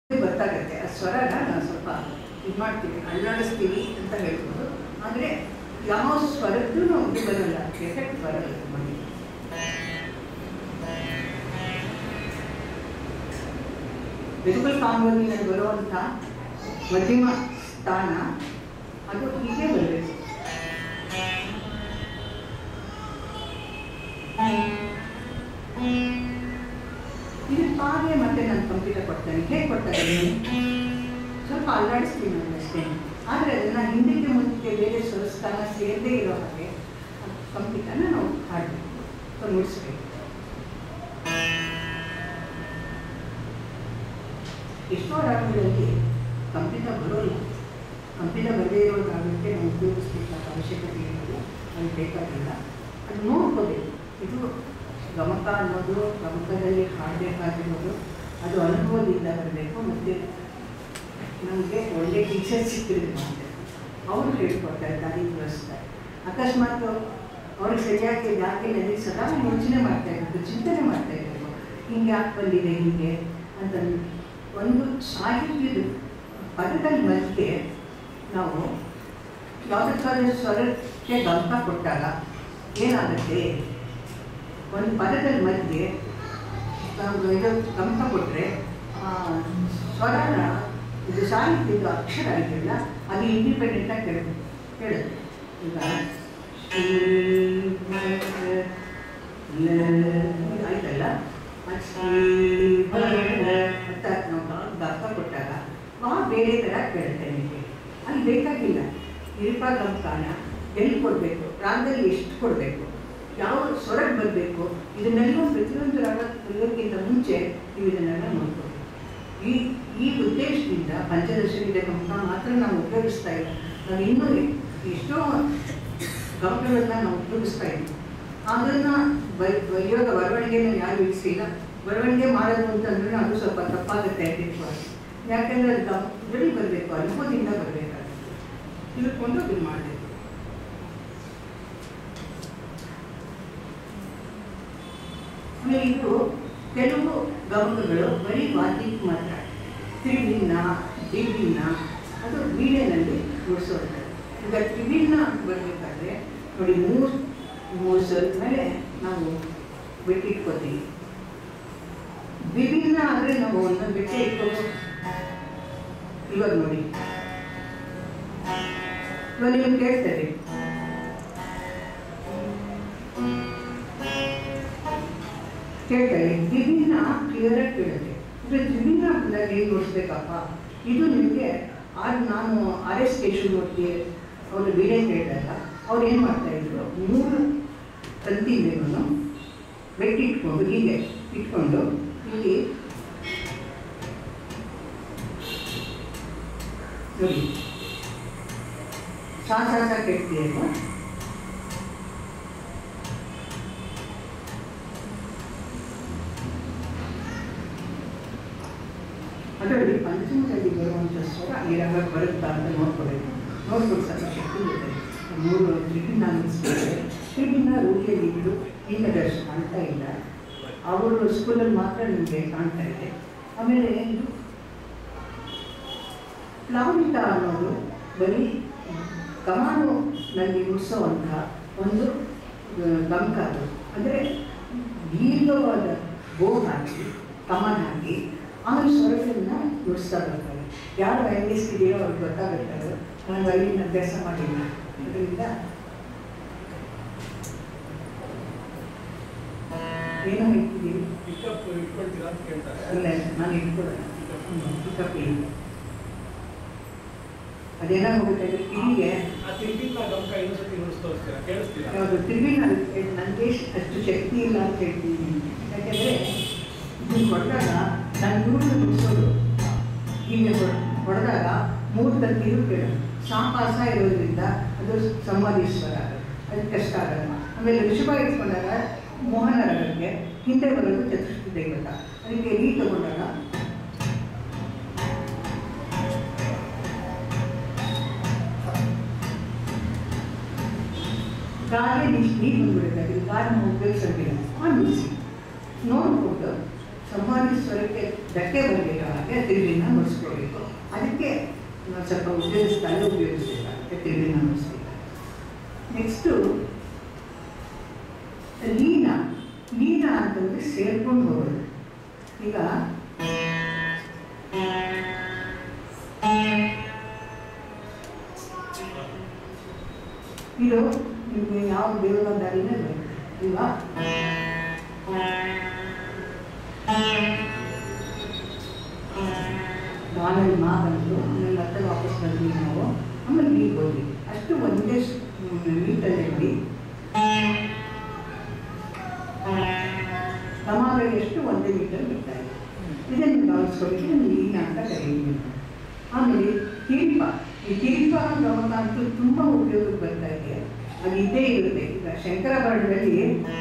ಗೊತ್ತಾಗುತ್ತೆ ಆ ಸ್ವರನ ನಾವು ಸ್ವಲ್ಪ ಇದು ಮಾಡ್ತೀವಿ, ಅಲ್ಲಾಡಿಸ್ತೀವಿ ಅಂತ ಹೇಳ್ಬೋದು. ಆದರೆ ಯಾವ ಸ್ವರದ್ದು ಇದು ಬರಲ್ಲ, ಎಫೆಕ್ಟ್ ಬರಲ್ಲ ನಮಗೆ. ವೆಜುಬಲ್ ಕಾಂಬೋನಿನಲ್ಲಿ ಬರುವಂಥ ಮಧ್ಯಮ ಸ್ಥಾನ ಅದು ಹೀಗೆ ಬರಬೇಕು. ಇದು ಹಾಗೆ ಮತ್ತೆ ನಾನು ಕಂಪ್ಯೂಟರ್ ಕೊಡ್ತೇನೆ. ಹೇಗೆ ಕೊಡ್ತಾರೆ ಸ್ವಲ್ಪ ಅಲ್ಲಾಡಿಸ್ತೀನಿ ನಾನು ಅಷ್ಟೇ. ಆದರೆ ಅದನ್ನು ಹಿಂದಕ್ಕೆ ಮುಂದಕ್ಕೆ ಬೇರೆ ಸ್ವರಸ್ಥಾನ ಸೇರದೇ ಇರೋ ಹಾಗೆ ಕಂಪ್ಯೂಟರ್ನ ನಾವು ಹಾಡಬೇಕು, ನುಡಿಸ್ಬೇಕು. ಎಷ್ಟೋ ರಾಗಗಳಲ್ಲಿ ಕಂಪ್ಯೂಟರ್ ಬರೋಲ್ಲ. ಕಂಪ್ಯೂಟರ್ ಬರದೇ ಇರೋ ರಾಗಕ್ಕೆ ನಾವು ಉಪಯೋಗಿಸ್ಬೇಕಾದ ಅವಶ್ಯಕತೆ ಇರೋದು, ಅದು ಬೇಕಾಗಿಲ್ಲ. ಅದು ನೋಡ್ಕೋಬೇಕು. ಇದು ಗಮಕ ಅನ್ನೋದು, ಗಮಕದಲ್ಲಿ ಹಾಡಬೇಕಾಗಿರೋದು ಅದು ಅನುಭವದಿಂದ ಬರಬೇಕು. ಮತ್ತು ನಮಗೆ ಒಳ್ಳೆ ಟೀಚರ್ಸ್ ಸಿಕ್ಕಿದ್ರೆ ಮಾತ್ರ ಅವರು ಹೇಳ್ಕೊಡ್ತಾರೆ, ದಾರಿ ತೋರಿಸ್ತಾರೆ. ಅಕಸ್ಮಾತ್ ಅವ್ರಿಗೆ ಸರಿಯಾಗಿ ಯಾಕೆ ನನಗೆ ಸದಾ ಯೋಚನೆ ಮಾಡ್ತಾ ಇರಬೇಕು, ಚಿಂತನೆ ಮಾಡ್ತಾ ಇರಬೇಕು, ಹಿಂಗೆ ಯಾಕೆ ಬಂದಿದೆ ಹೀಗೆ ಅಂತ. ಒಂದು ಸಾಹಿತ್ಯದ ಪದಗಳ ಮಧ್ಯೆ ನಾವು ಯಾವುದಕ್ಕಾದ್ರೂ ಸ್ವರಕ್ಕೆ ಗಮಕ ಕೊಟ್ಟಾಗ ಏನಾಗುತ್ತೆ, ಒಂದು ಪದಗಳ ಮಧ್ಯೆ ನಾವು ಇದು ಗಮಕ ಕೊಟ್ಟರೆ ಸ್ವರನ ಇದು ಸಾಹಿತ್ಯದ ಅಕ್ಷರ ಇದೆಯಲ್ಲ ಅದು ಇಂಡಿಪೆಂಡೆಂಟಾಗಿ ಕೇಳುತ್ತೆ. ಈಗ ಆಯ್ತಲ್ಲ, ಅಂತ ನಾವು ಗಮಕ ಕೊಟ್ಟಾಗ ಬೇರೆ ಥರ ಕೇಳುತ್ತೆ ನಿಮಗೆ. ಅಲ್ಲಿ ಬೇಕಾಗಿಲ್ಲ ಇರುಪ ಗಮಕಾನ ಎಲ್ಲಿ ಕೊಡಬೇಕು, ರಾಗದಲ್ಲಿ ಎಷ್ಟು ಕೊಡಬೇಕು, ಯಾವ ಸ್ವರಕ್ಕೆ ಬರಬೇಕು, ಇದನ್ನೆಲ್ಲ ಪ್ರತಿಯೊಂದು ರಾಗ ಕಲಿಯೋಕ್ಕಿಂತ ಮುಂಚೆ ನೀವು ಇದನ್ನೆಲ್ಲ ನೋಡ್ಕೋಬೇಕು. ಈ ಉದ್ದೇಶದಿಂದ ಪಂಚದಶವಿಧ ಗಮಕ ಮಾತ್ರ ನಾವು ಉಪಯೋಗಿಸ್ತಾ ಇಲ್ಲ. ನಾವು ಇನ್ನೂ ಎಷ್ಟೋ ಗಮಕಗಳನ್ನ ನಾವು ಉಪಯೋಗಿಸ್ತಾ ಇದ್ದೀವಿ. ಅದನ್ನು ಇವಾಗ ಬರವಣಿಗೆನ ಯಾರು ಇಳಿಸಿಲ್ಲ. ಬರವಣಿಗೆ ಮಾಡೋದು ಅಂತಂದ್ರೆ ಅದು ಸ್ವಲ್ಪ ತಪ್ಪಾಗುತ್ತೆ ಅಧ್ಯಕ್ಷವಾಗಿ. ಯಾಕೆಂದರೆ ಅದು ಗಮಕದಲ್ಲಿ ಬರಬೇಕು, ಅನುಭವದಿಂದ ಬರಬೇಕಾಗುತ್ತೆ, ತಿಳ್ಕೊಂಡು ಅದನ್ನು ಮಾಡಬೇಕು. ಆಮೇಲೆ ಇದು ಕೆಲವು ಗಮಕಗಳು ಬರೀ ವಾದ್ಯಕ್ಕೆ ಮಾತ್ರ, ತ್ರಿಭಿನ್ನ, ದ್ವಿಭಿನ್ನ, ಅದು ವೀಣೆಯಲ್ಲಿ ನುಡಿಸೋದು. ಈಗ ತ್ರಿಭಿನ್ನ ಬರಬೇಕಾದ್ರೆ ನೋಡಿ, ಮೂರು ಸ್ವಲ್ಪ ಮೇಲೆ ನಾವು ಬಿಟ್ಟಿಟ್ಕೋತೀವಿ. ದ್ವಿಭಿನ್ನ ಆದರೆ ನಾವು ಒಂದೊಂದು ಬಿಟ್ಟೆ ಇಟ್ಕೋಬೇಕು. ಇವಾಗ ನೋಡಿ, ಇವಾಗ ನಿಮ್ಗೆ ಕೇಳ್ತಾರೆ ದ್ವಿಭಿನ್ನ ಕ್ಲಿಯರಾಗಿ ಕೇಳುತ್ತೆ. ಅಂದರೆ ದ್ವಿಭಿನ್ನ ಬಂದಾಗ ಏನು ನೋಡಿಸ್ಬೇಕಪ್ಪ, ಇದು ನಿಮಗೆ ನಾನು RS ಕೇಶವಮೂರ್ತಿ ಅವರು ವೀಣೆ ಕೇಳಿದಾಗ ಅವ್ರು ಏನು ಮಾಡ್ತಾಯಿದ್ರು, 3 ತಂತಿ ಮೇಲೂ ಬೆಟ್ಟಿ ಇಟ್ಕೊಂಡು ಹೀಗೆ ಇಟ್ಕೊಂಡು ಇಲ್ಲಿ ನೋಡಿ ಸಾಸ ಕೆಡ್ತೀಯಲ್ವ, ಅದರಲ್ಲಿ ಪಂಚಮದಲ್ಲಿ ಬರುವಂಥ ಸ್ವರ ಈ ರಾಗ ಬರುತ್ತಾ ಅಂತ ನೋಡ್ಕೋಬೇಕು. ನೋಡ್ಕೊಂಡು ಸ್ವಲ್ಪ ಶಕ್ತಿ ಇರ್ತದೆ. 3 ತ್ರಿಭಿನ್ನ ಅನ್ನಿಸ್ತಾರೆ. ತ್ರಿಭಿನ್ನ ರೂಢಿಯಲ್ಲಿ ಇದ್ದು ಈಗ ದರ್ಶನ ಕಾಣ್ತಾ ಇಲ್ಲ, ಅವರು ಸ್ಕೂಲಲ್ಲಿ ಮಾತ್ರ ನಿಮಗೆ ಕಾಣ್ತಾ ಇದೆ. ಆಮೇಲೆ ಇದು ಪ್ಲಾವಿತ ಅನ್ನೋದು ಬರೀ ಕಮಾನುನಲ್ಲಿ ನುಡಿಸೋವಂಥ ಒಂದು ಗಮಕ. ಅದು ಅಂದರೆ ದೀರ್ಘವಾದ ಗೋ ಹಾಕಿ ಕಮಾನ್ ಹಾಕಿ ಆಮೇಲೆ ಸ್ವರಗಳನ್ನ ನುಡಿಸ್ತಾ ಬರ್ತಾರೆ. ಯಾರು ವಯಸ್ಸಿದೆಯೋ ಅವ್ರಿಗೆ ಗೊತ್ತಾಗುತ್ತಾರೆ. ನಾನು ವಯಲಿನ ಅಭ್ಯಾಸ ಮಾಡಿಲ್ಲ, ಅದರಿಂದ ಏನೋ ಇಟ್ಟಿದ್ದೀವಿ. ಇಲ್ಲ, ನಾನು ಇಟ್ಕೊಳ್ಳೋಣ. ಪಿಕಪ್ ಇಲ್ಲ, ಅದೇನಾಗೋಗುತ್ತೆ ಅಂದರೆ ಕಿವಿಗೆ ಯಾವುದು ತ್ರಿಭಿನ್ನ ನನಗೆ ಅಷ್ಟು ಶಕ್ತಿ ಇಲ್ಲ ಅಂತ ಹೇಳ್ತೀನಿ. ಯಾಕೆಂದರೆ ಇದನ್ನು ಹೊಡೆದಾಗ ನಾನು ಗುರುಗಳು ನುಡಿಸೋದು ಹೀಗೆ ಹೊಡೆದಾಗ 3 ತಂತಿರು ಕೇಳೋದು. ಸಾಪಾಸ ಇರೋದ್ರಿಂದ ಅದು ಸಂವಾದೀಶ್ವರ, ಅದು ಕಷ್ಟ ಆಗಲ್ಲ. ಆಮೇಲೆ ಋಷಭ ಇಟ್ಕೊಂಡಾಗ ಮೋಹನ ರಾಗಕ್ಕೆ ಹಿಂದೆ ಬರೋದು ಚತುಷ್ಟಿ ದೇವತ. ಅದಕ್ಕೆ ನೀ ತಗೊಂಡಾಗ ಗಾಳಿ ನೀರು ಬಂದ್ಬಿಡುತ್ತೆ. ಗಾಳಿ ಉಪಯೋಗಿಸೋದಿಲ್ಲ. ನುಡಿಸಿ ನೋಡಿಕೊಂಡು ಸಂವಾದಿ ಸ್ವರಕ್ಕೆ ಧಕ್ಕೆ ಬರಬೇಕಾಗ ಹಾಗೆ ತಿರುಳಿನ ನುಡಿಸ್ಕೋಬೇಕು. ಅದಕ್ಕೆ ಸ್ವಲ್ಪ ಉಪಯೋಗಿಸಬೇಕಾಗುತ್ತೆ ತಿರುಳಿನ ನುಡಿಸ್ಬೇಕಾಗುತ್ತೆ. ನೆಕ್ಸ್ಟು ಲೀನ ಅಂತಂದರೆ ಸೇರ್ಕೊಂಡು ಹೋಗೋದು. ಈಗ ಇದು ನಿಮಗೆ ಯಾವ ದೇವರದಾರಿನೇ ಬರುತ್ತೆ ಇಲ್ವಾ? ನಾನಲ್ಲಿ ಬಂದು ಆಮೇಲೆ ಮತ್ತೆ ವಾಪಸ್ ಬಂದ್ವಿ ನಾವು. ಆಮೇಲೆ ನೀರು ಹೋದ್ವಿ. ಅಷ್ಟು ಒಂದೇ ನೀಟಲ್ಲಿ ಸಮಾವೇಶ ಎಷ್ಟು ಒಂದೇ ಮೀಟರ್ ಬಿಡ್ತಾ ಇದೆ. ಇದನ್ನು ಗಮನಿಸ್ಕೊಳ್ಳಿ, ಲೀನ ಅಂತ ಕರೀತೀವಿ. ಆಮೇಲೆ ಕಿರಿಪ, ಈ ಕಿರಿಪ ಗಮನ ಅಂತೂ ತುಂಬ ಉಪಯೋಗಕ್ಕೆ ಬರ್ತಾ ಇದೆ. ಅದು ಇದ್ದೇ ಇರುತ್ತೆ. ಈಗ ಶಂಕರಾಭರಣದಲ್ಲಿ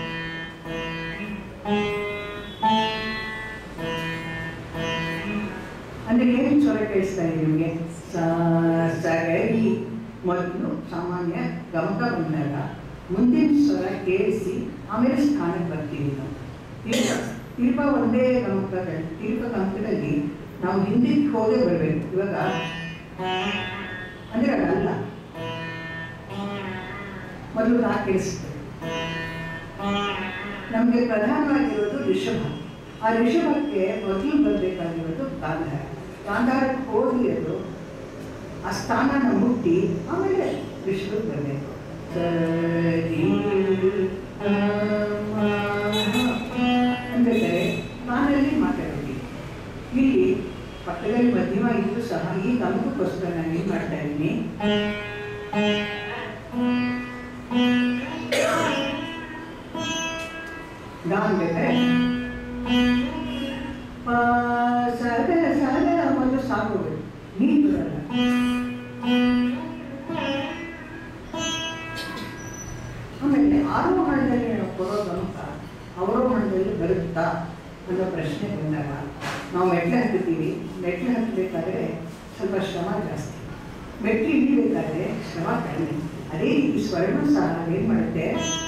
ಅಂದರೆ ಏನು ಸ್ವರ ಕೇಳಿಸ್ತಾ ಇದೆ ನಿಮಗೆ? ಸರಿ ಮೊದಲು ಸಾಮಾನ್ಯ ಗಮಕ ಬಂದಾಗ ಮುಂದಿನ ಸ್ವರ ಕೇಳಿಸಿ ಆಮೇಲೆ ಸ್ಥಾನಕ್ಕೆ ಬರ್ತೀವಿ ನಾವು. ತೀರ್ಪ ಒಂದೇ ಗಮಕದಲ್ಲಿ, ತೀರ್ಪ ಗಮಕದಲ್ಲಿ ನಾವು ಹಿಂದಿಗೆ ಹೋಗೇ ಬರಬೇಕು. ಇವಾಗ ಅಂದರೆ ಅದಲ್ಲ, ಮೊದಲು ನಾ ಕೇಳಿಸ್ತೇವೆ. ನಮಗೆ ಪ್ರಧಾನವಾಗಿರೋದು ಋಷಭ. ಆ ಋಷಭಕ್ಕೆ ಮೊದಲು ಬರಬೇಕಾಗಿರೋದು ಗಾಂಧಾರ. ಗಾಂಧಾರಕ್ಕೆ ಹೋಗಿ ಅದು ಆ ಸ್ಥಾನನ ಮುಟ್ಟಿ ಆಮೇಲೆ ಋಷಭಕ್ಕೆ ಬರಬೇಕು. ಅಂಬೇಕಾದ್ರೆ ನಾನಲ್ಲಿ ಮಾತಾಡೋದು. ಇಲ್ಲಿ ಪಕ್ಕದಲ್ಲಿ ಮಧ್ಯಮ ಇದ್ದು ಸಹ ಈ ಗಮಕಕ್ಕೋಸ್ಕರ ನಾನು ಏನು ಮಾಡ್ತಾ ಇದ್ದೀನಿ, ಬೇಕಾದ್ರೆ ಸದ ಒಂದು ಸಾಕೋಬೇಕು, ನೀರು ಬರಲ್ಲ. ಆಮೇಲೆ ಆರೋಹಣದಲ್ಲಿ ನಾವು ಕೊಡೋ ಗಮಕ ಅವರೋಹಣದಲ್ಲಿ ಬರುತ್ತಾ ಅನ್ನೋ ಪ್ರಶ್ನೆ ಬಂದಾಗ ನಾವು ಮೆಟ್ಲು ಹತ್ತೀವಿ. ಮೆಟ್ಲು ಹತ್ತಬೇಕಾದ್ರೆ ಸ್ವಲ್ಪ ಶ್ರಮ ಜಾಸ್ತಿ, ಮೆಟ್ಲು ಇಳಿಬೇಕಾದ್ರೆ ಶ್ರಮ ಕಡಿಮೆ. ಅದೇ ರೀತಿ ಸ್ವರ್ಣ ಸಹ ಏನು ಮಾಡುತ್ತೆ,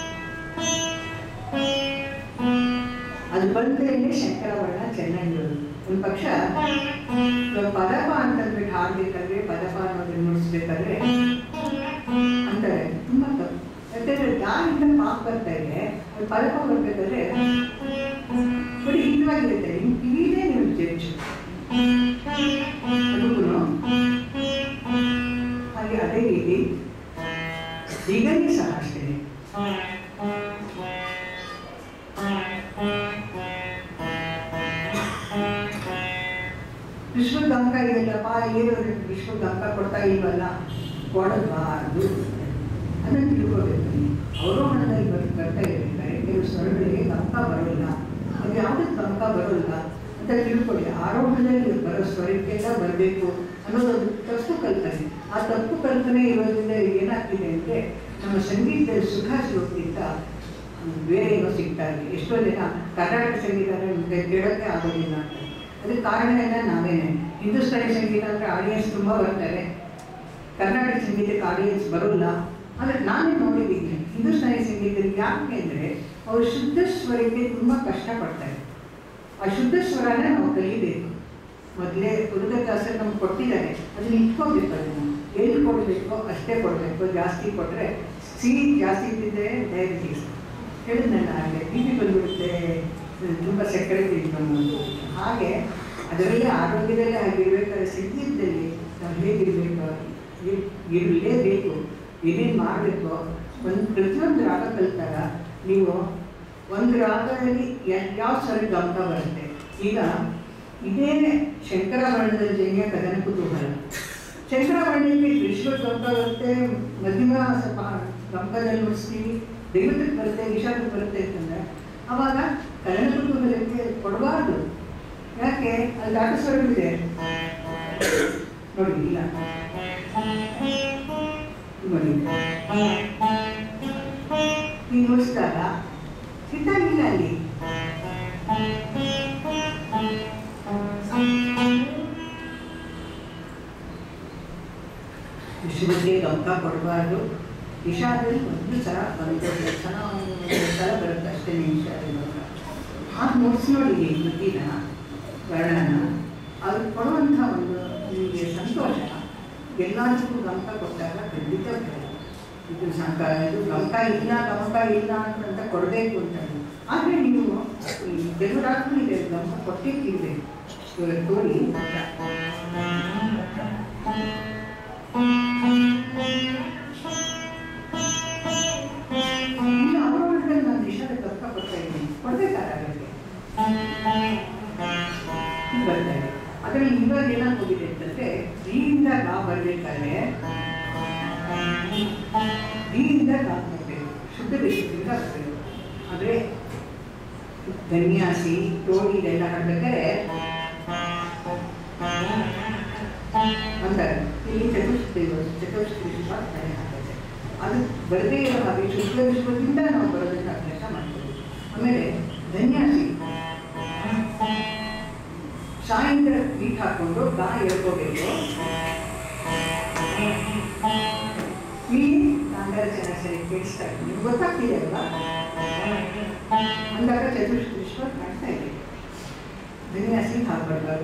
ಅದು ಬಂದ್ರೇ ಶಂಕರಾಭರಣ ಚೆನ್ನಾಗಿರೋದು. ಒಂದು ಪಕ್ಷ ಪದಪ ಅಂತಂದ್ಬಿಟ್ಟು ಹಾಡ್ಬೇಕಾದ್ರೆ, ಪದಪ ಅನ್ನೋದನ್ನು ನುಡಿಸ್ಬೇಕಾದ್ರೆ ಅಂತಾರೆ ತುಂಬ ತಪ್ಪು. ಯಾಕಂದರೆ ಗಾಳಿಂದ ಪಾಕ್ ಬರ್ತಾ ಇದೆ, ಅದು ಪದಪ ಬರ್ಬೇಕಾದ್ರೆ ಬರೀ ಹಿತವಾಗಿರುತ್ತೆ. ನಿಮ್ಮ ಕಿವಿನೇ ನೀವು ಜಡ್ಜು ಅದಕ್ಕೂ ಹಾಗೆ. ಅದೇ ರೀತಿ ಈಗಲೇ ಸಹ ಅಷ್ಟೇ. ವಿಶ್ವಗಂಕ ಇದೆಯಲ್ಲಪ್ಪ, ಏನು ವಿಶ್ವಗಂಕ ಕೊಡ್ತಾ ಇಲ್ವಲ್ಲ, ಕೊಡಬಾರ್ದು ಅದನ್ನು ತಿಳ್ಕೋಬೇಕು. ಅವರೋಹಣದಲ್ಲಿ ಬರ್ತಾ ಇರ್ಬೇಕಾದ್ರೆ ಕೆಲವು ಸ್ವರಗಳಿಗೆ ಗಂಕ ಬರೋಲ್ಲ, ಅದು ಯಾವುದಕ್ಕೆ ಗಂಕ ಬರೋಲ್ಲ ಅಂತ ತಿಳ್ಕೊಳ್ಳಿ. ಆರೋಹಣದಲ್ಲಿ ಬರೋ ಸ್ವರಕ್ಕೆಲ್ಲ ಬರಬೇಕು ಅನ್ನೋದೊಂದು ತಪ್ಪು ಕಲ್ಪನೆ. ಆ ತಪ್ಪು ಕಲ್ಪನೆ ಇರೋದ್ರಿಂದ ಏನಾಗ್ತಿದೆ ಅಂದರೆ ನಮ್ಮ ಸಂಗೀತದಲ್ಲಿ ಸುಖ ಸಿಗೋಕ್ಕಿಂತ ಬೇರೆ ಏನೋ ಸಿಗ್ತಾ ಇದೆ. ಎಷ್ಟೋ ಜನ ಕರ್ನಾಟಕ ಸಂಗೀತ ಕೇಳೋಕ್ಕೆ ಆಗೋದಿಲ್ಲ ಅಂತ. ಅದಕ್ಕೆ ಕಾರಣ ಎಲ್ಲ ನಾವೇನೆ. ಹಿಂದೂಸ್ತಾನಿ ಸಂಗೀತ ಅಂದರೆ ಆಡಿಯನ್ಸ್ ತುಂಬ ಬರ್ತಾರೆ, ಕರ್ನಾಟಕ ಸಂಗೀತಕ್ಕೆ ಆಡಿಯನ್ಸ್ ಬರೋಲ್ಲ. ಆದರೆ ನಾನೇ ನೋಡಿದ್ದೀನಿ ಹಿಂದೂಸ್ತಾನಿ ಸಂಗೀತದಲ್ಲಿ. ಯಾಕೆ ಅಂದರೆ ಅವರು ಶುದ್ಧ ಸ್ವರಕ್ಕೆ ತುಂಬ ಕಷ್ಟಪಡ್ತಾರೆ. ಆ ಶುದ್ಧ ಸ್ವರನ ನಾವು ಕಲಿಬೇಕು. ಮೊದಲೇ ಪುರುಷದಾಸರು ನಮ್ಗೆ ಕೊಟ್ಟಿದ್ದಾರೆ, ಅದನ್ನ ಇಟ್ಕೋಬೇಕು. ಅದನ್ನು ಎಲ್ಲಿ ಕೊಡಬೇಕು ಅಷ್ಟೇ ಕೊಡಬೇಕು. ಜಾಸ್ತಿ ಕೊಟ್ಟರೆ ಸಿಹಿ ಜಾಸ್ತಿ ಇದ್ದಿದ್ದರೆ ಡಯಾಬಿಟೀಸ್ ಹೇಳಿದ್ನಲ್ಲ, ಹಾಗೆ ಬಿ ಪಿ ಬಂದ್ಬಿಡುತ್ತೆ, ತುಂಬ ಸಕ್ಕರೆ ತಿಳ್ಕೊಂಡು. ಹಾಗೆ ಅದರಲ್ಲಿ ಆರೋಗ್ಯದಲ್ಲಿ ಆಗಿರ್ಬೇಕಾದ್ರೆ ಸಂಗೀತದಲ್ಲಿ ನಾವು ಹೇಗಿರಬೇಕು, ಇರಲೇಬೇಕು, ಏನೇನು ಮಾಡಬೇಕು. ಪ್ರತಿಯೊಂದು ರಾಗ ಕಲಿತಾಗ ನೀವು ಒಂದು ರಾಗದಲ್ಲಿ ಯಾವ ಸ್ವರ ಗಮಕ ಬರುತ್ತೆ. ಈಗ ಇದೇ ಶಂಕರಾಭರಣದಲ್ಲಿ ಜನ್ಯ ಕದನ ಕುತೂಹಲ. ಶಂಕರಾಭರಣದಲ್ಲಿ ವಿಶ್ವ ಗಮಕ ಬರುತ್ತೆ, ಮಧ್ಯಮ ಸ್ವಲ್ಪ ಗಮಕದಲ್ಲಿ ನುಡಿಸ್ತೀವಿ, ದೈವತಕ್ಕೆ ಬರುತ್ತೆ, ವಿಷಾದಕ್ಕೆ ಬರುತ್ತೆ ಅಂತಂದರೆ ಆವಾಗ ಕದನ ಕುತೂಹಲಕ್ಕೆ ಕೊಡಬಾರ್ದು. ಯಾಕೆ ಅಲ್ಲಿ ದಾಟ ಸ್ವರವಿದೆ ನೋಡಿ. ಇಲ್ಲ ನೋಡಿ, ನೀವು ನುಡಿಸಿದಾಗ ಸಿಟ್ಟಾಗಿಲ್ಲ ಅಲ್ಲಿ. ವಿಶ್ವಕ್ಕೆ ಗಮಕ ಕೊಡಬಾರ್ದು. ವಿಷಾದಲ್ಲಿ ಒಂದು ಸಲ ಬರುತ್ತೆ, ಸಲ ಬರುತ್ತೆ ಅಷ್ಟೇ ನಿಮಿಷ. ಆಗ ನುಡಿಸಿ ನೋಡಿ ಕೃತಿನ ವರ್ಣನ ಅದು ಕೊಡುವಂಥ ಒಂದು ನಿಮಗೆ ಸಂತೋಷ ಎಲ್ಲದಕ್ಕೂ ಗಮಕ ಕೊಟ್ಟಾಗ ಖಂಡಿತ ಬರಲ್ಲ. ಇದು ಇದು ಗಮಕ ಇಲ್ಲ ಅಂತ ಕೊಡಬೇಕು ಅಂತ. ಆದರೆ ನೀವು ಕೆಲವರಾದ್ರೂ ಇದೆ ಗಮಕ ಕೊಟ್ಟಿರ್ಬೇಕು. ತೋರಿ ಅವರೊಳಗೆ ನಾನು ವಿಷಯದ ಗಮಕ ಕೊಡ್ತಾ ಇದ್ದೀನಿ, ಕೊಡಬೇಕಾಗುತ್ತೆ ಬರ್ತಾರೆ. ಅದರಲ್ಲಿ ಇವಾಗ ಏನಾಗೋಗಿದೆ ಅಂತಂದ್ರೆ ಡಿಯಿಂದ ಗಾ ಬರಬೇಕಾದ್ರೆ ಡಿಯಿಂದ ಗಾ ಬರಬೇಕು, ಶುದ್ಧ ದೇಶದಿಂದ ಬರಬೇಕು. ಆದರೆ ಧನ್ಯಾಸಿ ಟೋಡಿ ಇದೆಲ್ಲ ಹಾಡ್ಬೇಕಾದ್ರೆ ಅಂತಾರೆ ಇಲ್ಲಿ ಚತುಷ್ಪದಿ ತಲೆ ಹಾಕುತ್ತೆ. ಅದು ಬರದೇ ಇರೋ ಹಾಗೆ ಶುದ್ಧ ವಿಶ್ವದಿಂದ ನಾವು ಬರೋದಕ್ಕೆ ಅಭ್ಯಾಸ ಮಾಡ್ತೀವಿ. ಆಮೇಲೆ ಧನ್ಯಾಸಿ ಸಾಯಂಕಾಲ ಬೀಟ್ ಹಾಕೊಂಡು ಗಾ ಹೇಳ್ಕೋಬೇಕು. ಇಲ್ಲಿ ಗಾಂಧಾರ ಚೆನ್ನಾಗಿ ಸರಿ ಕೇಳಿಸ್ತಾ ಇದ್ದೀನಿ, ನಿಮ್ಗೆ ಗೊತ್ತಾಗ್ತಿದೆ ಅಲ್ವಾ? ಅಂದಾಗ ಚತುಷ್ಪದ ಕಾಣ್ತಾ ಇದೆ. ಧನ್ಯಾಸಿ ಹಾಕ್ಬಾರ್ದು.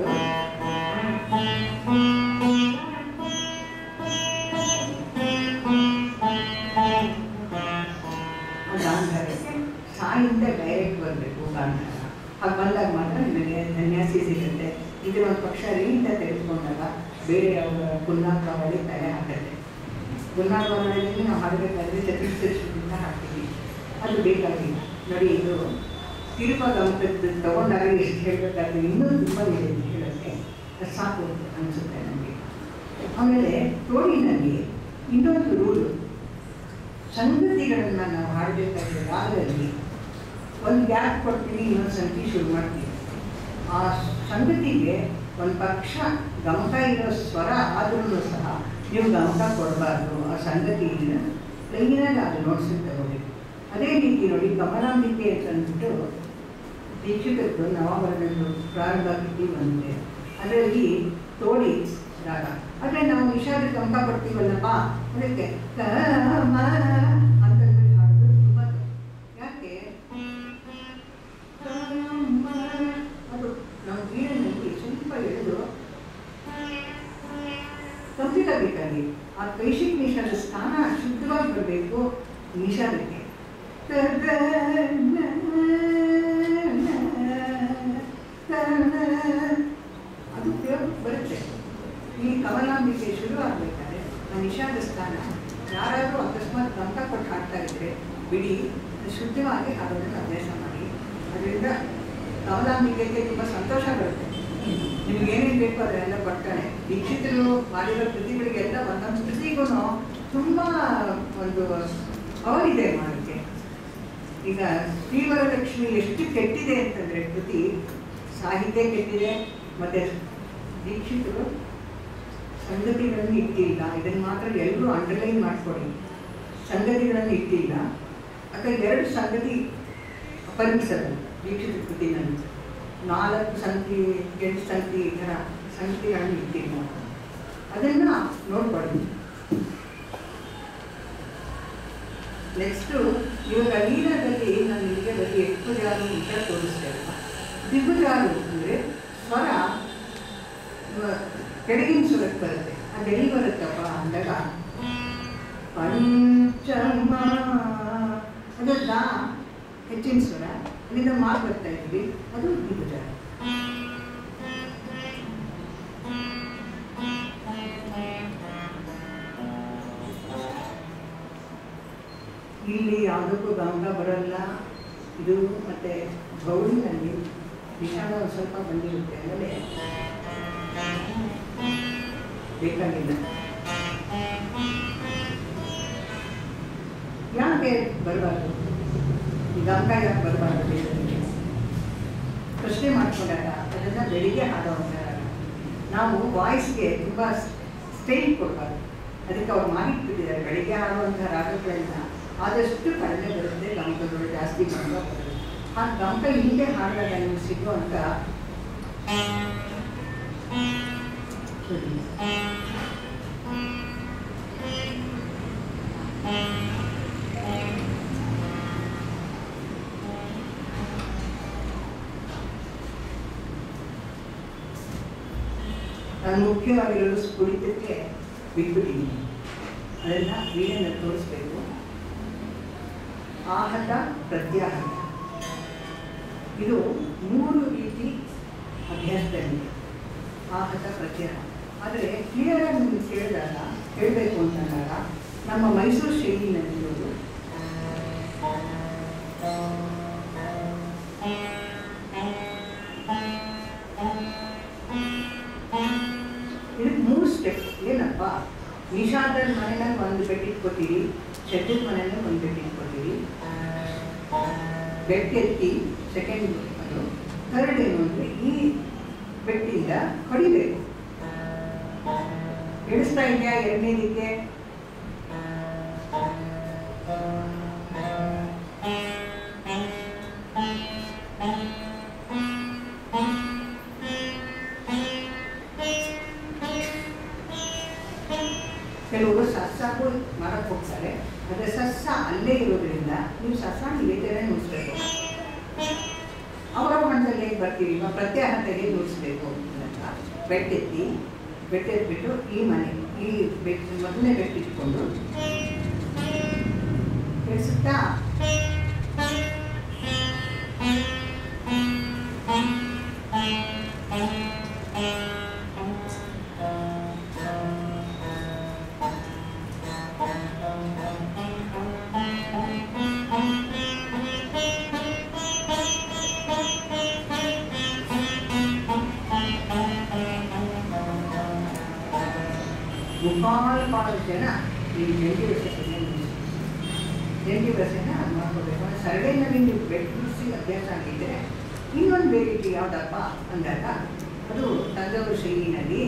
ಗಾಂಧಾರಕ್ಕೆ ಸಾಯಿಂದ ಡೈರೆಕ್ಟ್ ಬರಬೇಕು ಗಾಂಧಾರ. ಹಾಗೆ ಬಂದಾಗ ಮಾತ್ರ ನಿಮಗೆ ಧನ್ಯಾಸಿ ಸಿಗುತ್ತೆ. ಇದರ ಒಂದು ಪಕ್ಷ ರೀಂತ ತೆಗೆದುಕೊಂಡಾಗ ಬೇರೆ ಅವರ ಪುನ್ನಾಕಾವಳಿ ತಲೆ ಹಾಕುತ್ತೆ. ಪುನ್ನಾಕಾವಳಿಯಲ್ಲಿ ನಾವು ಹಾಡಬೇಕಾದ್ರೆ ಚತುಷ್ಪದಿಂದ ಹಾಕ್ತೀವಿ, ಅದು ಬೇಕಾಗಿಲ್ಲ ನೋಡಿ. ಇದು ತಿರುಪ ಗಮಕದ್ದು ತಗೊಂಡಾಗ ಎಷ್ಟು ಹೇಳಬೇಕಾದ್ರೆ ಇನ್ನೂ ತುಂಬ ಇದೆ ಹೇಳೋಕ್ಕೆ, ಅದು ಸಾಕು ಅನಿಸುತ್ತೆ ನನಗೆ. ಆಮೇಲೆ ತೋಡಿನಲ್ಲಿ ಇನ್ನೊಂದು ರೂಲು, ಸಂಗತಿಗಳನ್ನು ನಾವು ಹಾಡಬೇಕಾದ್ರೆ ರಾಗದಲ್ಲಿ ಒಂದು ಗ್ಯಾಪ್ ಕೊಡ್ತೀವಿ, ಇನ್ನೊಂದು ಸಂಗತಿ ಶುರು ಮಾಡ್ತೀವಿ. ಆ ಸಂಗತಿಗೆ ಒಂದು ಪಕ್ಷ ಗಮಕ ಇರೋ ಸ್ವರ ಆದ್ರೂ ಸಹ ನೀವು ಗಮಕ ಕೊಡಬಾರ್ದು. ಆ ಸಂಗತಿಯಿಂದ ಕ್ಲೀನಾಗಿ ಅದು ನೋಡ್ಸ್ಕೊಂಡು ತಗೋಬೇಕು. ಅದೇ ರೀತಿ ನೋಡಿ ಕಮಲಾಂಬಿಕೆ ಅಂತಂದ್ಬಿಟ್ಟು ದೀಕ್ಷಿತದ್ದು ನವವರ್ಣಗಳು ಪ್ರಾರಂಭ ಕಿಟ್ಟಿ ಬಂದಿದೆ. ಅದರಲ್ಲಿ ತೋಡಿ ರಾಗ. ಆದರೆ ನಾವು ವಿಷಾದ ಗಮಕ ಕೊಡ್ತೀವಲ್ಲಪ್ಪ, ಅದಕ್ಕೆ ಅಂತಂದ್ಬಿಟ್ಟು ಹಾಡೋದು ತುಂಬ ಯಾಕೆ ಅದು ನಾವು ವೀಣೆಯಲ್ಲಿ ಸ್ವಲ್ಪ ಎಳೆದು ಕಂಪ್ಲೀಟ್ ಆಗಬೇಕಾಗಿ ಆ ಕೈಶಿಕ್ ನಿಷಾದ ಸ್ಥಾನ ಶುದ್ಧವಾಗಿ ಬರಬೇಕು. ನಿಷಾದಕ್ಕೆ ಅದು ಬರುತ್ತೆ. ಈ ಕಮಲಾಂಬಿಕೆ ಶುರು ಆಗಬೇಕಾದ್ರೆ ಆ ನಿಷಾದ ಸ್ಥಾನ ಯಾರಾದರೂ ಅಕಸ್ಮಾತ್ ಗಮಕ ಕೊಟ್ಟು ಹಾಡ್ತಾ ಇದ್ರೆ ಬಿಡಿ, ಶುದ್ಧವಾಗಿ ಹಾಡೋದನ್ನು ಅಭ್ಯಾಸ ಮಾಡಿ. ಅದರಿಂದ ಕಮಲಾಂಬಿಕೆಗೆ ತುಂಬ ಸಂತೋಷ ಬರುತ್ತೆ. ನಿಮಗೇನೇನು ಬೇಕೋ ಅದೆಲ್ಲ ಬರ್ತಾನೆ. ದೀಕ್ಷಿತರು ಮಾಡಿರೋ ಕೃತಿಗಳಿಗೆಲ್ಲ ಒಂದೊಂದು ಕೃತಿಗೂ ತುಂಬ ಒಂದು ಅವರಿದೆ ಮಾಡೋಕ್ಕೆ. ಈಗ ಶ್ರೀವರಲಕ್ಷ್ಮಿ ಎಷ್ಟು ಕೆಟ್ಟಿದೆ ಅಂತಂದರೆ ಕೃತಿ ಸಾಹಿತ್ಯ ಕೆಟ್ಟಿದೆ, ಮತ್ತು ದೀಕ್ಷಿತರು ಸಂಗತಿಗಳನ್ನು ಇಟ್ಟಿಲ್ಲ. ಇದನ್ನು ಮಾತ್ರ ಎಲ್ಲರೂ ಅಂಡರ್ಲೈನ್ ಮಾಡಿಕೊಡಿ, ಸಂಗತಿಗಳನ್ನು ಇಟ್ಟಿಲ್ಲ. ಯಾಕಂದ್ರೆ 2 ಸಂಗತಿ ಅಪರಿಮಿಸಲು ದೀಕ್ಷಿತ ಕೃತಿನಲ್ಲಿ 4 ಸಂಗತಿ 8 ಸಂಗತಿ ಈ ಥರ ಸಂಗತಿಗಳನ್ನು ಇಟ್ಟಿಲ್ಲ. ಅದನ್ನು ನೋಡ್ಕೊಳ್ಳಿ. ನೆಕ್ಸ್ಟು ಇವಾಗ ಲೀಲಾದಲ್ಲಿ ನಾನು ನಿಮಗೆ ಬರೀ ಎಕ್ಕುಜಾರು ಅಂತ ತೋರಿಸ್ತೇವೆ. ದಿಗ್ಗುಜಾರು ಅಂದರೆ ಸ್ವರ ಕೆಳಗಿನ ಸ್ವರಕ್ಕೆ ಬರುತ್ತೆ. ಅದು ಎಲ್ಲಿ ಬರುತ್ತಪ್ಪ ಅಂದಾಗ ಪಂಚಮ, ಅದು ದಾ ಹೆಚ್ಚಿನ ಸ್ವರ, ಅಲ್ಲಿಂದ ಮಾತು ಬರ್ತಾ ಇದ್ವಿ, ಅದು ದಿಗ್ಗುಜಾರು. ಇಲ್ಲಿ ಯಾವುದಕ್ಕೂ ಗಮಕ ಬರೋಲ್ಲ. ಇದು ಮತ್ತು ಗೌರಿನಲ್ಲಿ ವಿಷಾದ ಒಂದು ಸ್ವಲ್ಪ ಬಂದಿರುತ್ತೆ, ಆಮೇಲೆ ಬೇಕಾಗಿಲ್ಲ. ಯಾಕೆ ಬರಬಾರ್ದು ಈ ಗಮಕ, ಯಾಕೆ ಬರಬಾರ್ದು ಬೇರೆ ಪ್ರಶ್ನೆ ಮಾಡ್ಕೊಂಡಾಗ ಅದನ್ನು ಬೆಳಿಗ್ಗೆ ಹಾಡೋವಾಗ ನಾವು ವಾಯ್ಸ್ಗೆ ತುಂಬ ಸ್ಟೈಲ್ ಕೊಡಬಾರ್ದು. ಅದಕ್ಕೆ ಅವ್ರು ಮಾಡಿಟ್ಬಿಟ್ಟಿದ್ದಾರೆ ಬೆಳಿಗ್ಗೆ ಹಾಡುವಂಥ ರಾಗಗಳನ್ನ ಆದಷ್ಟು ಕಡಿಮೆ ಬರುತ್ತೆ, ಗಮಕಗಳು ಜಾಸ್ತಿ ಗಮಕ ಬರುತ್ತೆ. ಆ ಗಮಕ ಹಿಂದೆ ಹಾಡಿದಾಗ ನಿಮ್ಗೆ ಸಿಗುವಂಥ ನಾನು ಮುಖ್ಯವಾಗಿರೋದು ಸ್ಫುರಿತಕ್ಕೆ ಬಿಟ್ಬಿಟ್ಟಿದ್ದೀನಿ. ಅದನ್ನು ವೀಣೆಯನ್ನು ತೋರಿಸ್ಬೇಕು. ಆಹತ ಪ್ರತ್ಯಾಹತ ಇದು 3 ರೀತಿ ಅಭ್ಯಾಸದಲ್ಲಿದೆ. ಆಹತ ಪ್ರತ್ಯಾಹತ ಆದರೆ ಕ್ಲಿಯರಾಗಿ ನಿಮಗೆ ಹೇಳಬೇಕು ಅಂತಂದಾಗ ನಮ್ಮ ಮೈಸೂರು ಶೈಲಿನಲ್ಲಿರೋದು ಇದಕ್ಕೆ 3 ಸ್ಟೆಪ್. ಏನಪ್ಪ, ನಿಷಾದರ ಮನೆಯಲ್ಲಿ ಒಂದು ಬೆಟ್ಟಿಟ್ಕೊತೀರಿ, ಶೆಟ್ಟದ ಮನೆಯಲ್ಲಿ ಒಂದು ಬೆಟ್ಟಿಟ್ಕೊತೀರಿ, ಬೆಟ್ಟೆತ್ತಿ ಸೆಕೆಂಡ್. ಅದು ಥರ್ಡ್ ಏನು ಅಂದರೆ ಈ ಬೆಟ್ಟಿಂದ ಹೊಡಿಬೇಕು. ಇಳಿಸ್ತಾ ಇದೆಯಾ ಎರಡನೇದಕ್ಕೆ? ಕೆಲವರು ಸಸ್ಸಾಗೂ ಮಾಡಕ್ಕೆ ಹೋಗ್ತಾರೆ. ಆದರೆ ಸಸ್ಸ ಅಲ್ಲೇ ಇರೋದ್ರಿಂದ ನೀವು ಸಸ್ಸ ಇದೇ ನುಡಿಸ್ಬೇಕು. ಅವರ ಮಣ್ಣಲ್ಲಿ ಹೇಗೆ ಬರ್ತೀವಿ, ಪ್ರತ್ಯಾಹತ ಹೇಗೆ ನುಡಿಸ್ಬೇಕು ಅಂತ ಬೆಟ್ಟೆತ್ಬಿಟ್ಟು ಈ ಮನೆ ಈ ಮೊದಲನೇ ಬೆಟ್ಟಿಟ್ಕೊಂಡು ಕೇಳಿಸುತ್ತಾ ಮುಖಾಲು ಜನ ಈ ಜಂಟಿ ಬಸ್ಸನ್ನು ಅದು ಮಾಡ್ಕೋಬೇಕು. ಸರಳೆಯಲ್ಲಿ ನೀವು ಬೆಟ್ಟಿಸಿ ಅಭ್ಯಾಸ ಆಗಿದ್ದರೆ ಇನ್ನೊಂದು ವೆರೈಟಿ ಯಾವುದಪ್ಪ ಅಂದಾಗ ಅದು ತಂಜಾವೂರು ಶೈಲಿನಲ್ಲಿ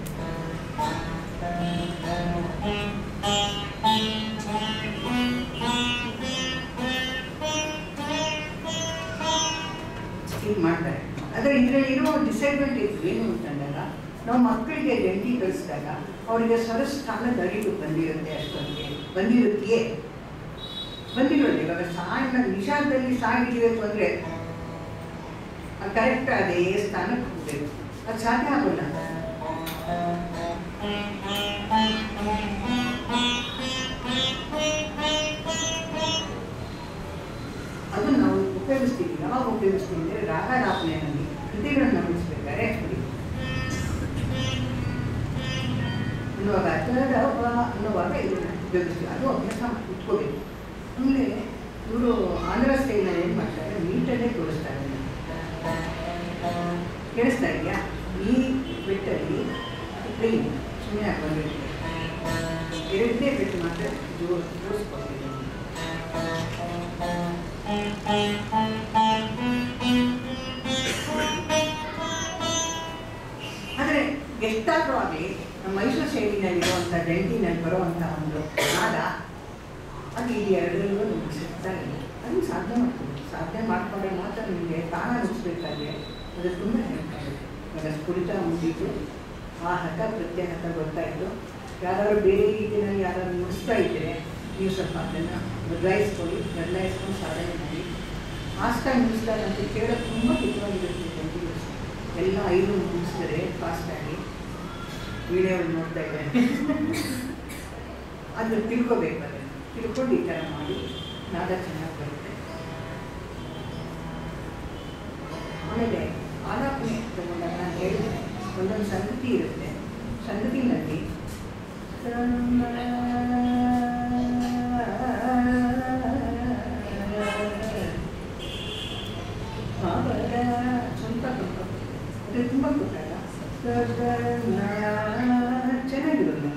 ಹೀಗೆ ಮಾಡ್ತಾರೆ. ಆದರೆ ಇದರಲ್ಲಿರೋ ಡಿಸಡ್ವಾಂಟೇಜ್ ಏನು ಅಂತಂದಾಗ ನಾವು ಮಕ್ಕಳಿಗೆ ಜಂಟಿ ಕಲಿಸಿದಾಗ ಅವರಿಗೆ ಸ್ವರಸ್ಥಾನದ ಅರಿವು ಬಂದಿರುತ್ತೆ. ಅಷ್ಟೊಂದಿಗೆ ಬಂದಿರುತ್ತೆಯೇ ಬಂದಿರೋದು. ಇವಾಗ ಸಾಯಿನ ನಿಷಾದದಲ್ಲಿ ಸಾಗಿಡಬೇಕು ಅಂದರೆ ಅದು ಕರೆಕ್ಟ್ ಅದೇ ಸ್ಥಾನಕ್ಕೆ ಹೋಗಬೇಕು. ಅದು ಸಾಧ್ಯ ಆಗೋಲ್ಲ. ಅದು ನಾವು ಉಪಯೋಗಿಸ್ತೀವಿ. ಯಾವಾಗ ಉಪಯೋಗಿಸ್ತೀವಿ ಅಂದರೆ ರಾಗರಾಪನೆಯಲ್ಲಿ ಕೃತಿಗಳನ್ನು ಗಮನಿಸ್ಬೇಕಾದ್ರೆ ಅನ್ನುವಾಗ ಇದನ್ನು ಉಪಯೋಗಿಸ್ತೀವಿ. ಅದು ಅಭ್ಯಾಸ ಇಟ್ಕೋಬೇಕು. ಆಮೇಲೆ ಇವರು ಆಂಧ್ರ ಸ್ಟೈಲ್ನಲ್ಲಿ ಏನು ಮಾಡ್ತಾರೆ, ನೀಟಲ್ಲೇ ತೋರಿಸ್ತಾರೆ. ಕೇಳಿಸ್ತಾ ಇದೆಯಾ? ಈ ಬೆಟ್ಟಲ್ಲಿ ಪ್ಲೇನ್ ಸುಮ್ಮನೆ ಹಾಕೊಂಡು ಎರಡನೇ ಬೆಟ್ಟು ಮಾತ್ರ ಜೋಡಿಸ್ಕೊಳ್ತೀವಿ. ಆದರೆ ಎಷ್ಟಾದರೂ ಆಗಲಿ ನಮ್ಮ ಮೈಸೂರು ಶೈಲಿನಲ್ಲಿರುವಂಥ ಜಂಟಿನಲ್ಲಿ ಬರುವಂಥ ಒಂದು ನಾದ ಅದು ಇಲ್ಲಿ ಎರಡರಲ್ಲೂ ನಮಗೆ ಸಿಗ್ತಾ ಇಲ್ಲ. ಅದನ್ನು ಸಾಧನೆ ಮಾಡಿಕೊಂಡ್ರೆ ಮಾತ್ರ ನಿಮಗೆ ತಾಣ ನುಡಿಸ್ಬೇಕಾದ್ರೆ ಅದು ತುಂಬ ನೆನಪಾಗುತ್ತೆ. ಇವಾಗ ಸ್ಫುರಿತ ಮುಗಿದು ಆಹತ ಪ್ರತ್ಯಾಹತ ಗೊತ್ತಾಯಿತು. ಯಾರಾದ್ರು ಬೇರೆ ರೀತಿಯಲ್ಲಿ ಯಾರಾದ್ರು ನುಡಿಸ್ತಾ ಇದ್ದರೆ ನೀವು ಸ್ವಲ್ಪ ಅದನ್ನು ಬದಲಾಯಿಸ್ಕೊಂಡು ಸಾಧನೆ ಮಾಡಿ ಫಾಸ್ಟಾಗಿ ನುಡಿಸಿದಾಗ ಅಂತ ಕೇಳೋಕ್ಕೆ ತುಂಬ ಹಿತವಾಗಿರುತ್ತೆ. ಕಂಟಿನ್ಯೂಸ್ ಎಲ್ಲ 5 ಮುಗಿಸಿದರೆ ಫಾಸ್ಟಾಗಿ ವಿಡಿಯೋಗಳು ನೋಡ್ತಾ ಇದ್ದಾರೆ. ಅದನ್ನು ತಿಳ್ಕೊಬೇಕು. ಅದನ್ನು ತಿಳ್ಕೊಂಡು ಈ ಥರ ಮಾಡಿ ನಾದ ಚೆನ್ನಾಗಿ ಬರುತ್ತೆ. ಆಮೇಲೆ ಆಲಾಪನೆ ತಗೊಂಡಾಗ ನಾನು ಹೇಳಿದೆ ಒಂದೊಂದು ಸಂಗತಿ ಇರುತ್ತೆ. ಸಂಗತಿನಲ್ಲಿ ಸ್ವಂತ ಅದು ತುಂಬ ಗೊತ್ತಲ್ಲ. ಚೆನ್ನಾಗಿರೋಲ್ಲ.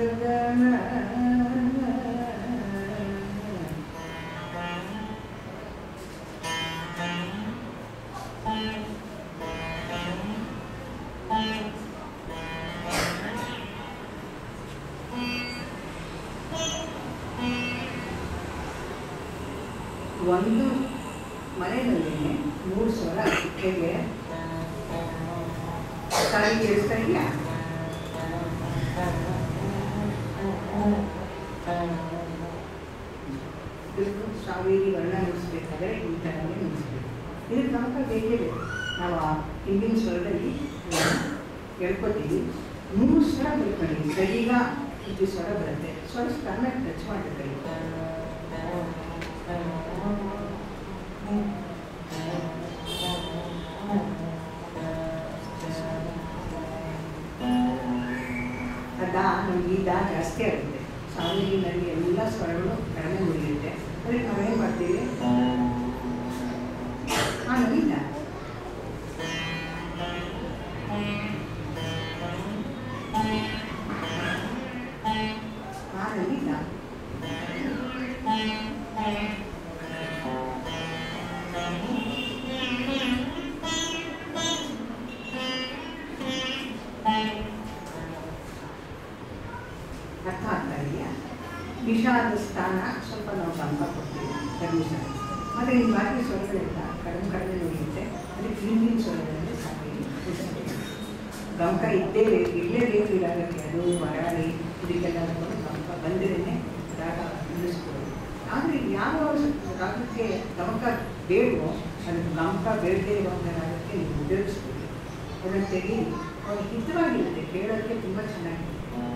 ಒಂದು ಮನೆಯಲ್ಲಿ 3 ಸ್ವರ ಹೇಗೆ ಸಾರಿ ಕೇಳಿಸ್ತಾ ಇದೆಯಾ? ಸಾವಿರಿ ವರ್ಣ ನುಡಿಸ್ಬೇಕಾದ್ರೆ ಈ ಥರನೇ ನುಡಿಸ್ಬೇಕು. ಇದಕ್ಕೆ ನಮಗೆ ಬೇಕೇ ಬೇಕು. ನಾವು ಹಿಂದಿನ ಸ್ವರದಲ್ಲಿ ಹೇಳ್ಕೊತೀವಿ. ಮೂರು ಸ್ವರ ಬರ್ಕೊಳ್ಳಿ. ಸರಿಗ ಇದು ಸ್ವರ ಬರುತ್ತೆ. ಸ್ವರ ಕರ್ನಾಟಕ ಟಚ್ ಮಾಡಿದ್ರೆ ಅದ ನಮ್ಗೆ ಈ ದಾ ಜಾಸ್ತಿ ಆಗುತ್ತೆ. ಸಾಲಿನಲ್ಲಿ ಎಲ್ಲ ಸ್ವರಗಳು ಕಡಿಮೆ ಉಳಿಯುತ್ತೆ. ಅದಕ್ಕೆ ನಾವೇನು ಮಾಡ್ತೀವಿ, ನವೀನ ನವೀನ ಅರ್ಥ ಆಗ್ತಾ ಇದೆಯಾ? ವಿಷಾದ ಸ್ಥಾನ ಸ್ವಲ್ಪ ನಾವು ಗಮನ ಕೊಡ್ತೀವಿ ಪರ್ಮಿಷನ್. ಮತ್ತು ಈ ಬಾಕಿ ಸ್ವರಗಳಿಂದ ಕಡಿಮೆ ಉಳಿಯುತ್ತೆ. ಅದಕ್ಕೆ ಹಿಂದಿನ ಸ್ವರಗಳಲ್ಲಿ ಸಾಕಿ ಗಮಕ ಇರಲೇಬೇಕು ರಾಗಕ್ಕೆ. ಅದು ಮರಾಠಿ ಇದಕ್ಕೆಲ್ಲ ಗಮಕ ಬಂದಿರೇ ರಾಗ ನಿಲ್ಲಿಸ್ಬೋದು. ಆದರೆ ಯಾವ ರಾಗಕ್ಕೆ ಗಮಕ ಬೇಡವೋ ಅದಕ್ಕೆ ಗಮಕ ಬೇಡದೇ ಇರುವಂಥ ರಾಗಕ್ಕೆ ನೀವು ಉಪಯೋಗಿಸ್ಬೋದು. ಅದನ್ನು ತೆಗಿ ಅವ್ರು ಹಿತವಾಗಿರುತ್ತೆ, ಕೇಳೋಕ್ಕೆ ತುಂಬ ಚೆನ್ನಾಗಿದೆ.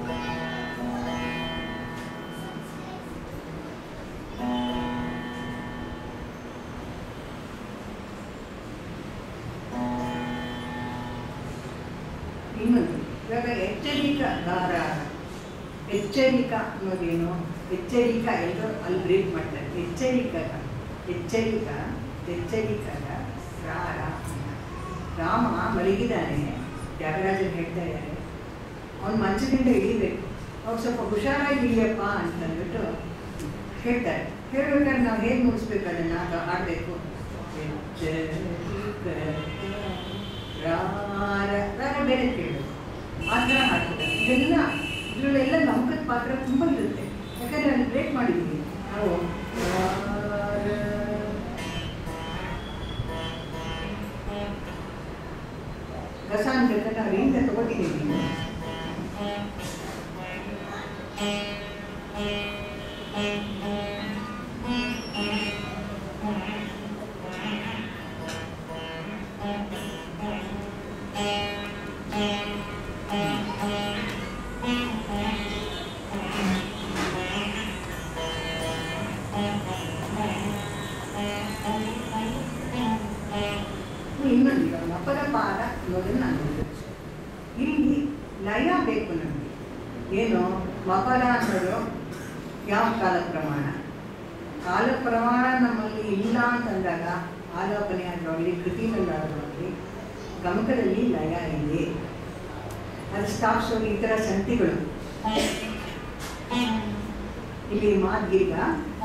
ಇನ್ನೊಂದು ಇವಾಗ ಎಚ್ಚರಿಕಾ ಗಾರ. ಎಚ್ಚರಿಕಾ ಅನ್ನೋದೇನು? ಎಚ್ಚರಿಕಾ ಎಲ್ಲರೂ ಅಲ್ಲಿ ಬ್ರೇಕ್ ಮಾಡ್ತಾರೆ. ಎಚ್ಚರಿಕಾಗ ರಾಮ ಮಲಗಿದ್ದಾನೆ. ತ್ಯಾಗರಾಜರು ಹೇಳ್ತಾ ಇದ್ದಾರೆ, ಅವನ ಮಂಚದಿಂದ ಇಳಿಬೇಕು, ಅವ್ರು ಸ್ವಲ್ಪ ಹುಷಾರಾಗಿ ಇಳಿಯಪ್ಪ ಅಂತಂದ್ಬಿಟ್ಟು ಹೇಳ್ತಾರೆ. ಹೇಳ್ಬೇಕಾದ್ರೆ ನಾವು ಹೇಗೆ ಮುಗಿಸ್ಬೇಕು ಅದನ್ನು ಆಡಬೇಕು. ರಾಗ ಬೇರೆ ಕೇಳಬೇಕು, ಆ ಥರ ಹಾಡ್ತಾರೆ. ಇದರಲ್ಲೆಲ್ಲ ಗಮಕದ ಪಾತ್ರ ತುಂಬ ಇರುತ್ತೆ. ಯಾಕಂದರೆ ಅಲ್ಲಿ ಬ್ರೇಕ್ ಮಾಡಿದ್ದೀವಿ ನಾವು. ಗಸ ಅಂತ ನಾವು ಏನಿಂದ ತಗೋತಿದ್ದೀವಿ. ಇನ್ನೊಂದು ಮಪದ ಪಾದ ಅನ್ನೋದನ್ನು ನಾನು ಇಲ್ಲಿ ಲಯ ಬೇಕು ನಮಗೆ. ಏನು ಮಪದ ಅನ್ನೋದು ಯಾವ ಕಾಲ ಪ್ರಮಾಣ? ಕಾಲ ಪ್ರಮಾಣ ನಮ್ಮಲ್ಲಿ ಇಲ್ಲ ಅಂತಂದಾಗ ಆಲಾಪನೆ ಆದವಾಗಲಿ ಕೃತಿನಲ್ಲಾದವಾಗಲಿ ಗಮಕದಲ್ಲಿ ಲಯ ಇದೆ. ಅದು ಸ್ಟಾಪ್ಸ್ ಈ ಥರ ಸಂತಿಗಳು. ಇಲ್ಲಿ ಮಾದೀರ್ಘ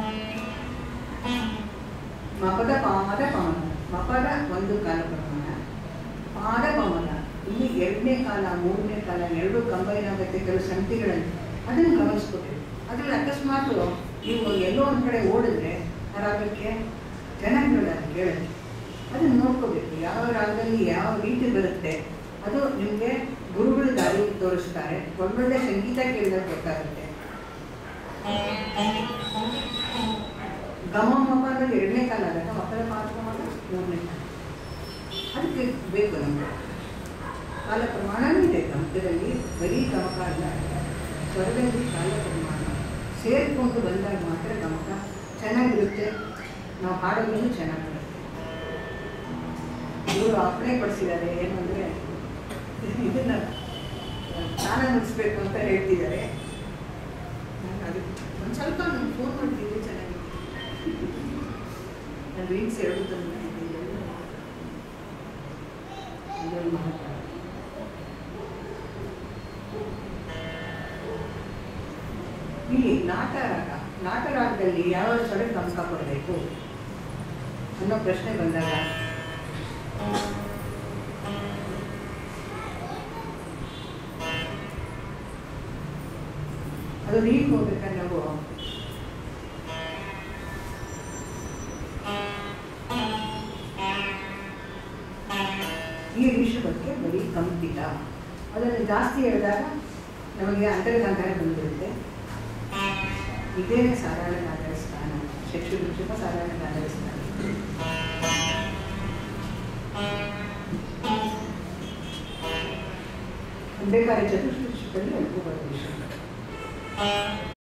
ಮಪದ ಪಾದ ಪವನ. ಮಪದ ಒಂದು ಕಾಲ ಪ್ರಮಾಣ, ಪಾದ ಪವನ ಇಲ್ಲಿ ಎರಡನೇ ಕಾಲ ಮೂರನೇ ಕಾಲ ಎರಡೂ ಕಂಬೈನ್ ಆಗುತ್ತೆ ಕೆಲವು ಸಂತಿಗಳಲ್ಲಿ. ಅದನ್ನು ಗಮನಿಸ್ಕೊಬೇಕು. ಅದರಲ್ಲಿ ಅಕಸ್ಮಾತ್ ನೀವು ಎಲ್ಲೋ ಒಂದು ಕಡೆ ಓಡಿದ್ರೆ ಆ ರಾಗಕ್ಕೆ ಚೆನ್ನಾಗಿ ನೋಡೋದು ಕೇಳೋಕ್ಕೆ ಅದನ್ನು ನೋಡ್ಕೋಬೇಕು. ಯಾವ ರಾಗದಲ್ಲಿ ಯಾವ ರೀತಿ ಬರುತ್ತೆ ಅದು ನಿಮಗೆ ಗುರುಗಳು ದಾರಿ ತೋರಿಸ್ತಾರೆ. ಒಳ್ಳೊಳ್ಳೆ ಸಂಗೀತ ಕೇಳಿದಾಗ ಗೊತ್ತಾಗುತ್ತೆ. ಗಮ ಮಪ ಅನ್ನೋದು ಎರಡನೇ ಕಾಲ ಆದಾಗ ಮಕ್ಕಳ ಪಾತ್ರ ಮೂರನೇ ಕಾಲ. ಅದಕ್ಕೆ ಬೇಕು ನಮಗೆ ಕಾಲ ಪ್ರಮಾಣವೂ ಇದೆ. ಗಮಕದಲ್ಲಿ ಬರೀ ಗಮಕ ಅಲ್ಲ, ಸ್ವರದಲ್ಲಿ ಕಾಲ ಪ್ರಮಾಣ ಸೇರಿಕೊಂಡು ಬಂದಾಗ ಮಾತ್ರ ಗಮಕ ಚೆನ್ನಾಗಿರುತ್ತೆ. ನಾವು ಹಾಡೋದ್ರೂ ಚೆನ್ನಾಗಿರುತ್ತೆ. ಇವರು ಅಪ್ಪಣೆ ಪಡಿಸಿದ್ದಾರೆ ಏನು ಅಂದರೆ ಇದನ್ನು ಸ್ನಾನ ಮುಗಿಸ್ಬೇಕು ಅಂತ ಹೇಳ್ತಿದ್ದಾರೆ. ಅದಕ್ಕೆ ಒಂದು ಸ್ವಲ್ಪ ನಾನು ಫೋನ್ ಮಾಡ್ತಿದ್ದೆ, ಚೆನ್ನಾಗಿದೆ. ನಾನು ರೀಲ್ಸ್ ಎರಡು ತಂದು ಇಲ್ಲಿ ನಾಟರಾಗದಲ್ಲಿ ಯಾವ ಸ್ವರಕ್ಕೆ ಗಮಕ ಕೊಡಬೇಕು ಅನ್ನೋ ಪ್ರಶ್ನೆ ಬಂದಾಗ ಅದು ನೀರು ಹೋಗ್ಬೇಕಾದ್ರೆ ನಾವು ಈ ವಿಷಯಕ್ಕೆ ಬರೀ ಕಂಪಿತ. ಅದನ್ನು ಜಾಸ್ತಿ ಹೇಳಿದಾಗ ನಮಗೆ ಅಂತರ್ಗಾಂಧಾರ ಬಂದಿರುತ್ತೆ. ಇದೇ ಸಾಧಾರಣಗಾಂಧಾರ ಸ್ಥಾನ, ಶಕ್ಷುಭಿಕ್ಷುಕ ಸಾಧಾರಣಗಾಂಧಾರ ಸ್ಥಾನ. ಬೇಕಾದ್ರೆ ಚತುರ್ದಶದಲ್ಲಿ ಅನುಭವ ವಿಷಯ